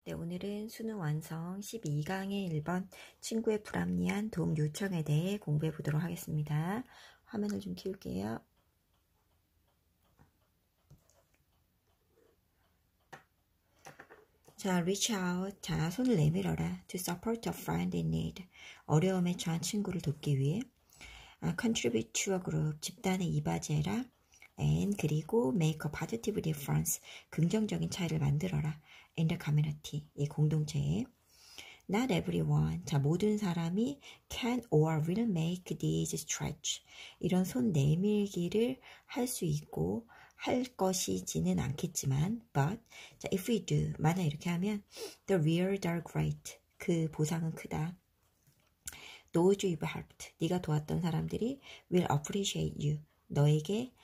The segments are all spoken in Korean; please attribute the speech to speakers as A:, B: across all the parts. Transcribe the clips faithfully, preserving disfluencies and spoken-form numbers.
A: 네, 오늘은 수능 완성 십이 강의 일 번 친구의 불합리한 도움 요청에 대해 공부해 보도록 하겠습니다. 화면을 좀 키울게요. 자, reach out. 자, 손을 내밀어라. To support a friend in need. 어려움에 처한 친구를 돕기 위해. Uh, contribute to a group. 집단에 이바지해라. And 그리고 make a positive difference. 긍정적인 차이를 만들어라. In the community. 이 공동체에. Not everyone. 자, 모든 사람이 can or will make these stretch. 이런 손 내밀기를 할 수 있고 할 것이지는 않겠지만 but 자, if we do. 만약 이렇게 하면 the rewards are great. 그 보상은 크다. Those you've helped. 네가 도왔던 사람들이 will appreciate you. 너에게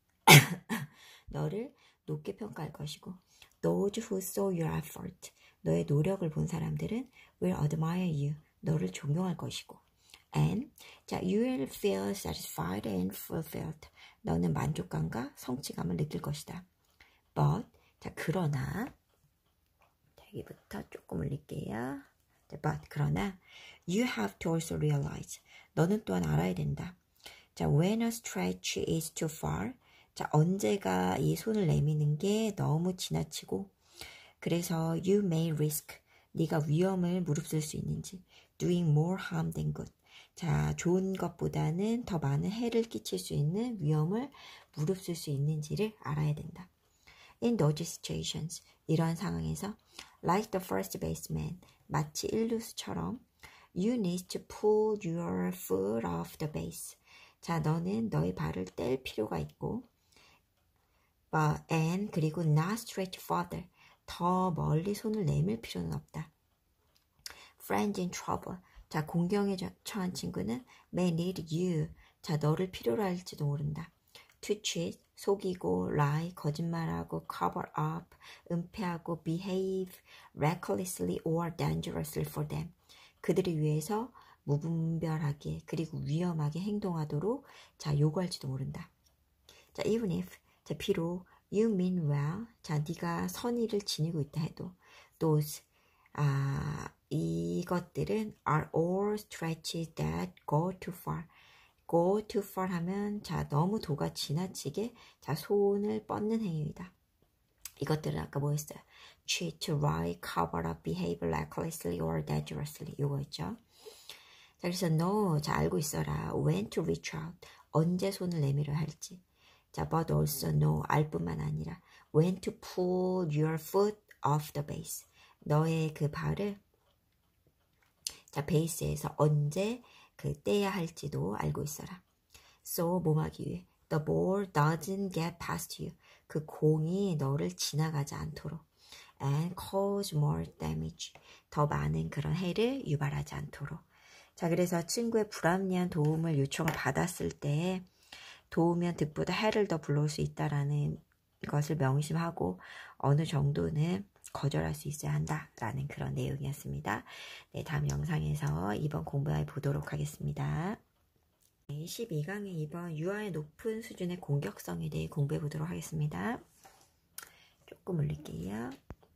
A: 너를 높게 평가할 것이고 Those who saw your effort. 너의 노력을 본 사람들은 will admire you. 너를 존경할 것이고 And 자, you will feel satisfied and fulfilled. 너는 만족감과 성취감을 느낄 것이다. But 자, 그러나 자, 여기부터 조금 올릴게요. 자, but 그러나 you have to also realize. 너는 또한 알아야 된다. 자, when a stretch is too far. 자, 언제가 이 손을 내미는 게 너무 지나치고 그래서 you may risk. 네가 위험을 무릅쓸 수 있는지 doing more harm than good. 자, 좋은 것보다는 더 많은 해를 끼칠 수 있는 위험을 무릅쓸 수 있는지를 알아야 된다. In those situations, 이러한 상황에서 like the first baseman, 마치 일루수처럼 you need to pull your foot off the base. 자, 너는 너의 발을 뗄 필요가 있고 but, and 그리고 not stretch further. 더 멀리 손을 내밀 필요는 없다. Friends in trouble. 자, 공경에 처한 친구는 may need you. 자, 너를 필요로 할지도 모른다. To cheat, 속이고, lie, 거짓말하고, cover up, 은폐하고, behave recklessly or dangerously for them. 그들을 위해서 무분별하게 그리고 위험하게 행동하도록 자, 요구할지도 모른다. 자, even if 자, 비록 you mean well. 자, 네가 선의를 지니고 있다 해도 those 아, 이것들은 are all stretches that go too far. go too far 하면 자, 너무 도가 지나치게 자, 손을 뻗는 행위이다. 이것들은 아까 뭐 했어요? cheat, lie, cover up, behave recklessly or dangerously. 요거 있죠. 자, 그래서 no. 자, 알고 있어라. when to reach out. 언제 손을 내밀어 할지. 자, but also know, 알 뿐만 아니라 when to pull your foot off the base. 너의 그 발을 자, 베이스에서 언제 그 떼야 할지도 알고 있어라. So, 몸하기 위해 the ball doesn't get past you. 그 공이 너를 지나가지 않도록 and cause more damage. 더 많은 그런 해를 유발하지 않도록. 자, 그래서 친구의 불합리한 도움을 요청을 받았을 때 도우면 득보다 해를 더 불러올 수 있다라는 것을 명심하고 어느 정도는 거절할 수 있어야 한다라는 그런 내용이었습니다. 네, 다음 영상에서 이 번 공부해 보도록 하겠습니다. 네, 십이 강의 이 번 유아의 높은 수준의 공격성에 대해 공부해 보도록 하겠습니다. 조금 올릴게요.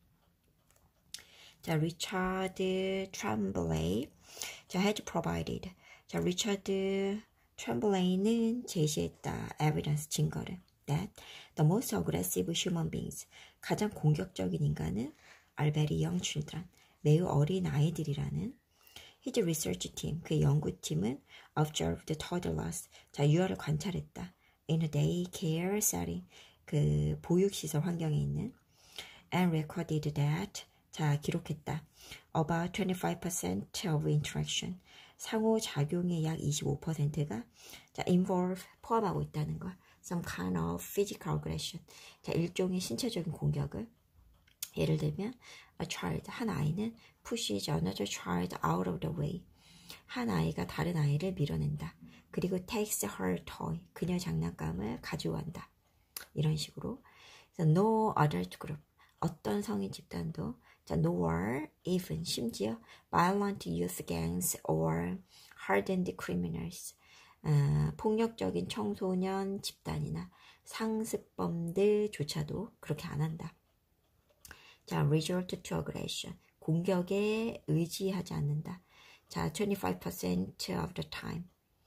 A: 자, 리차드 트램블레이 자, has provided. 자, 리차드 트램블레이는 제시했다. evidence, 증거를. that the most aggressive human beings. 가장 공격적인 인간은 are very young children. 매우 어린 아이들이라는. His research team. 그의 연구팀은 observed toddlers. 자, 유아를 관찰했다. in a daycare setting. 그 보육시설 환경에 있는. and recorded that. 자, 기록했다. about twenty-five percent of interaction. 상호작용의 약 이십오 퍼센트가 자, involve, 포함하고 있다는 것. some kind of physical aggression. 자, 일종의 신체적인 공격을. 예를 들면, a child, 한 아이는 pushes another child out of the way. 한 아이가 다른 아이를 밀어낸다. 그리고 takes her toy. 그녀 장난감을 가져간다. 이런 식으로. 그래서 no adult group. 어떤 성인 집단도 자, nor even 심지어 violent youth gangs or hardened criminals. 어, 폭력적인 청소년 집단이나 상습범들조차도 그렇게 안 한다. 자, resort to aggression. 공격에 의지하지 않는다. 자, twenty-five percent of the time.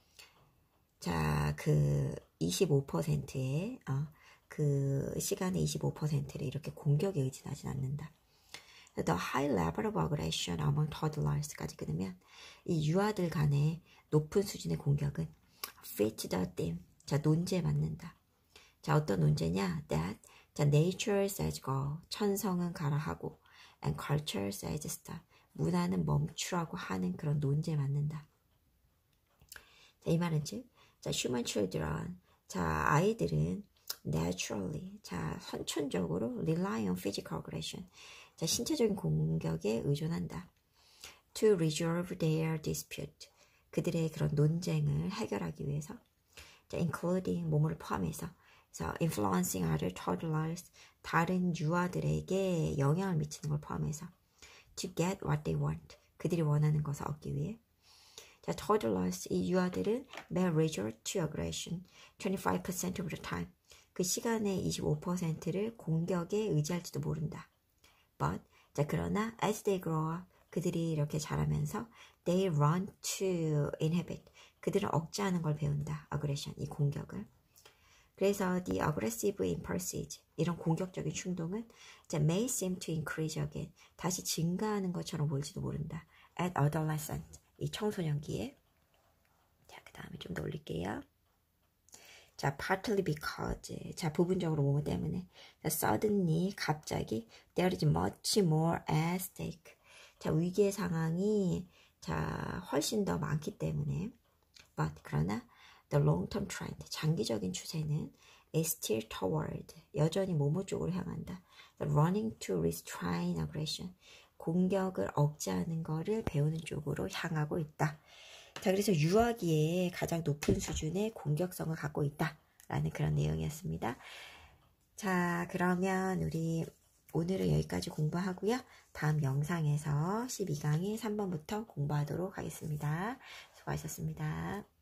A: 자, 그 이십오 퍼센트의 어, 그 시간의 이십오 퍼센트를 이렇게 공격에 의지하지 않는다. The high level of aggression among toddlers까지 끊으면 이 유아들 간의 높은 수준의 공격은 fit the theme. 자, 논제에 맞는다. 자, 어떤 논제냐? That 자, nature says go. 천성은 가라 하고 and culture says stop. 문화는 멈추라고 하는 그런 논제에 맞는다. 자, 이 말은 즉, 자, human children. 자, 아이들은 naturally. 자, 선천적으로 rely on physical aggression. 자, 신체적인 공격에 의존한다. To resolve their dispute. 그들의 그런 논쟁을 해결하기 위해서. 자, including 몸을 포함해서. 자, influencing other toddlers. 다른 유아들에게 영향을 미치는 걸 포함해서. To get what they want. 그들이 원하는 것을 얻기 위해. 자, toddlers. 이 유아들은 may resort to aggression. twenty-five percent of the time. 그 시간의 이십오 퍼센트를 공격에 의지할지도 모른다. But, 자, 그러나 as they grow up, 그들이 이렇게 자라면서 they run to inhibit. 그들은 억제하는 걸 배운다. aggression, 이 공격을. 그래서 the aggressive impulses, 이런 공격적인 충동은 자, may seem to increase again. 다시 증가하는 것처럼 보일지도 모른다. At adolescent, 이 청소년기에. 자, 그 다음에 좀 더 올릴게요. 자, partly because. 자, 부분적으로 뭐뭐 때문에. 자, suddenly, 갑자기. There is much more at stake. 자, 위기의 상황이, 자, 훨씬 더 많기 때문에. But, 그러나, the long-term trend, 장기적인 추세는 is still toward. 여전히 뭐뭐 쪽으로 향한다. The running to restrain aggression. 공격을 억제하는 거를 배우는 쪽으로 향하고 있다. 자, 그래서 유아기에 가장 높은 수준의 공격성을 갖고 있다. 라는 그런 내용이었습니다. 자, 그러면 우리 오늘은 여기까지 공부하고요. 다음 영상에서 십이 강의 삼 번부터 공부하도록 하겠습니다. 수고하셨습니다.